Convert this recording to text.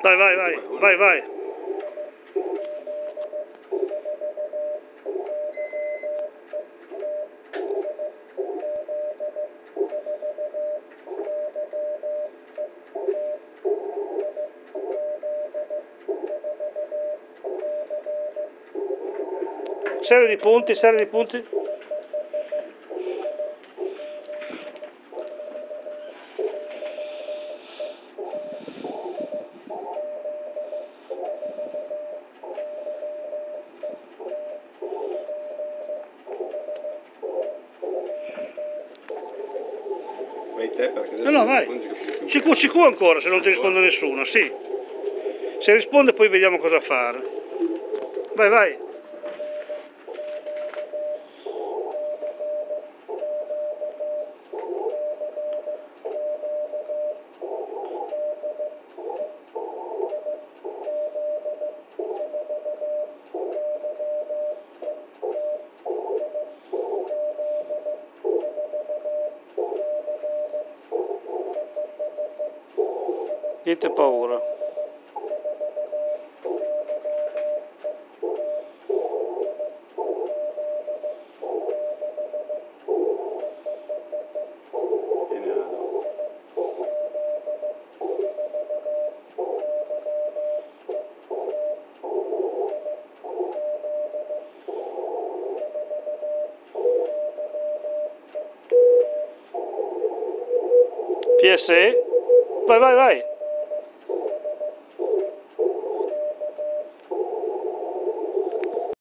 Vai, vai, vai, vai, vai. Serie di punti, serie di punti. Vai te perché adesso No, vai. CQ ancora, se non ti risponde nessuno, sì. Se risponde poi vediamo cosa fare. Vai, vai. Niente paura. PSE? Vai, vai, vai.